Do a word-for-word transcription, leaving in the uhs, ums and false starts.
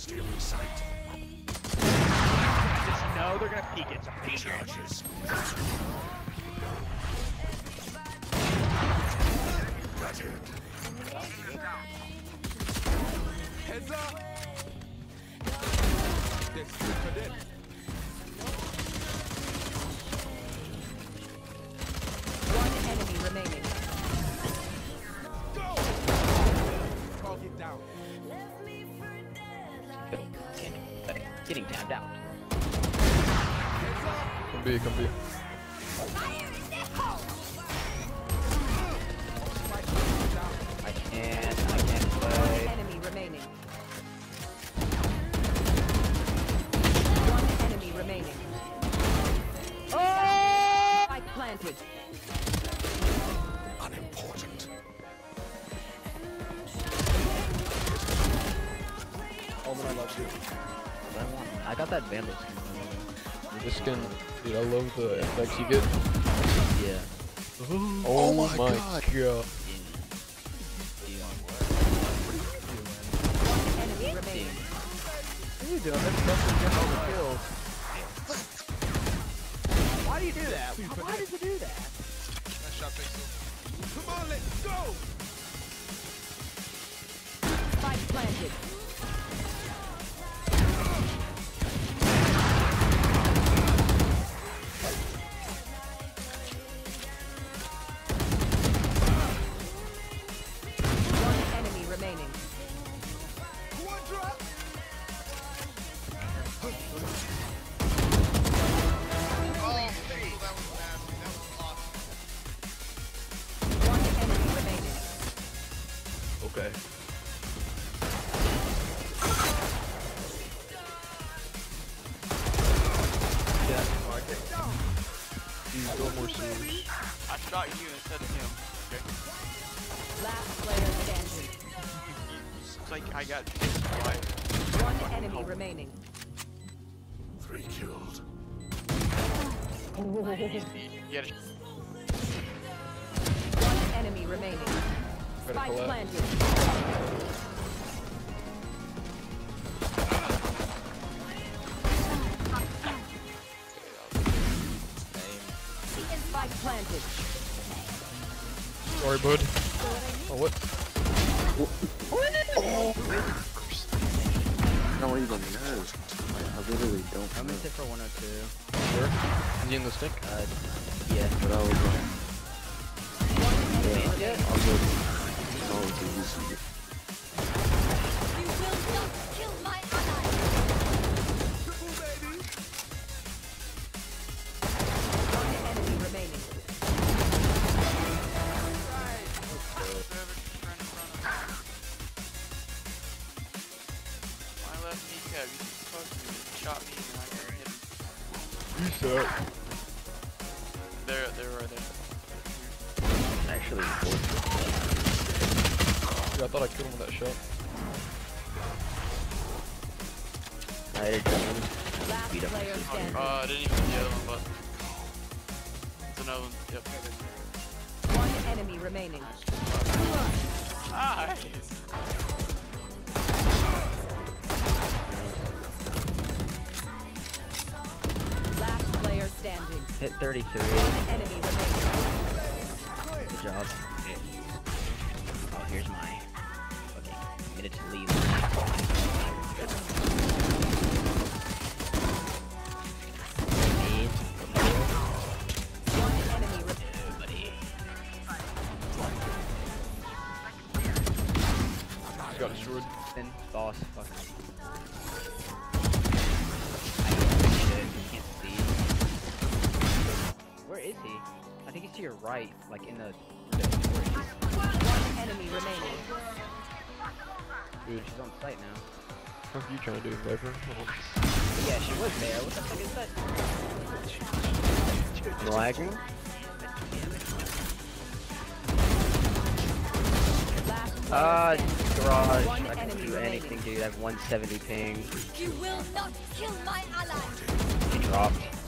Still in sight. Just know they're gonna peek it. So peek it. Charges. Got it. Heads up. That's good for them. One enemy remaining. Go. Target down. Getting tapped out. Heads up. Come B, come B. I can't. I can't play. One enemy remaining. One enemy remaining. Oh! Spike planted. Unimportant. Oh man, I love you. I got that Vandal skin. This skin, dude, I love the effects you get. Yeah. Oh, my my God. god. One enemy remaining. What are you doing? That's that's just all the kills. Why do you do that? Why, why did you do that? Nice shot, Pixel. Come on, let's go. Spike planted. One enemy remaining. One drop. Oh, Pixel, that was nasty. That was awesome. One enemy remaining. Okay. Yeah. He's a little more serious. I shot you instead of him. Okay. Last player standing. It's like I got like One enemy remaining. Three killed. yeah. One enemy remaining. Gotta Spike collect. planted. Spike planted. Sorry, bud. Oh, what? No even knows. Like, I literally don't I'm know. gonna sit for one oh two. Sure. Is he in the stick? Uh, yeah. But I was like, One enemy Yeah. remaining. I'll go. Oh, dude, this is You will not kill my ally. Triple, baby. One enemy remaining. My left kneecap, you supposed to shot me and I couldn't hit him. You suck. They're, they're right there. Actually, Yeah, I thought I killed him with that shot. I had done. Last Beat up. player standing. Uh, I didn't even see the other one, but it's another one. Yep. One enemy remaining. Nice. Last player standing. Hit thirty-three. One enemy remaining. Good job. Oh, here's my fucking minute to leave. One enemy remaining. Buddy. He got destroyed. Then boss. Fuck. I can't, I can't see. Where is he? I think he's to your right, like in the. One enemy remaining. Dude, she's on site now. What are you trying to do, Viper? Yeah, she was there. What the fuck is that? Lagging? Last Uh, player standing. garage. One I can enemy do anything, remaining. dude. I have one seventy ping. You will not kill my ally. He dropped.